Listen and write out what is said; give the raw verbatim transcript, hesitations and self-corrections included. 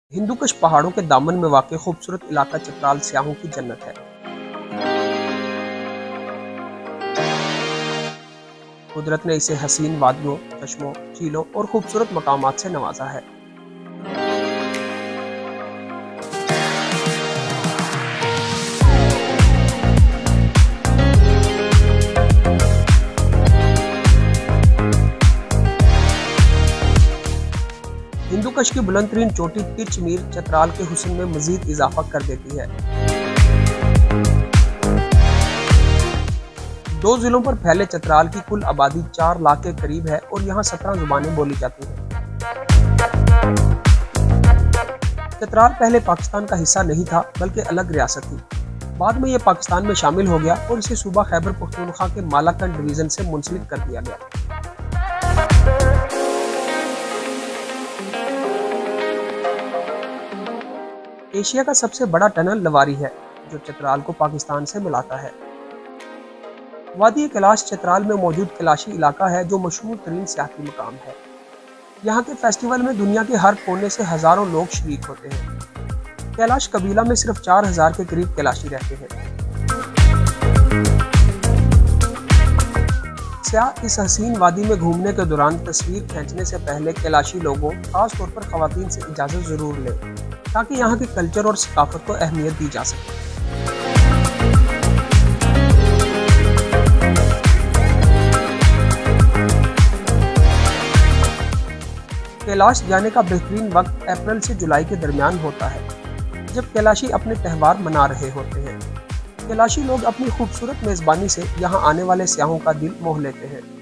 हिंदुकुश पहाड़ों के दामन में वाक़ खूबसूरत इलाका चतराल सियाहों की जन्नत है। कुदरत ने इसे हसीन वादियों, चश्मों, झीलों और खूबसूरत मकामात से नवाजा है। हिंदुकुश की बुलंदतरीन चोटी तिच मीर चतराल के हुस्न में मजीद इजाफा कर देती है। दो जिलों पर फैले चतराल की कुल आबादी चार लाख के करीब है और यहाँ सत्रह जुबानें बोली जाती हैं। चतराल पहले पाकिस्तान का हिस्सा नहीं था बल्कि अलग रियासत थी। बाद में यह पाकिस्तान में शामिल हो गया और इसे सूबा खैबर पख्तूनख्वा के मालाकंड डिवीजन से मुंसलिक कर दिया गया। एशिया का सबसे बड़ा टनल लवारी है जो चतराल को पाकिस्तान से मिलाता है। वादी कैलाश चतराल में मौजूद कैलाशी इलाका है जो मशहूर तरीन सियाती मकाम है। यहाँ के फेस्टिवल में दुनिया के हर कोने से हजारों लोग शरीक होते हैं। कैलाश कबीला में सिर्फ चार हजार के करीब कैलाशी रहते हैं। सियाह इस हसीन वादी में घूमने के दौरान तस्वीर खींचने से पहले कैलाशी लोगों, खास तौर पर खवातीन से इजाजत जरूर लें ताकि यहाँ के कल्चर और सकाफत को अहमियत दी जा सके। कैलाश जाने का बेहतरीन वक्त अप्रैल से जुलाई के दरमियान होता है, जब कैलाशी अपने त्यौहार मना रहे होते हैं। कैलाशी लोग अपनी खूबसूरत मेज़बानी से यहाँ आने वाले सियाहों का दिल मोह लेते हैं।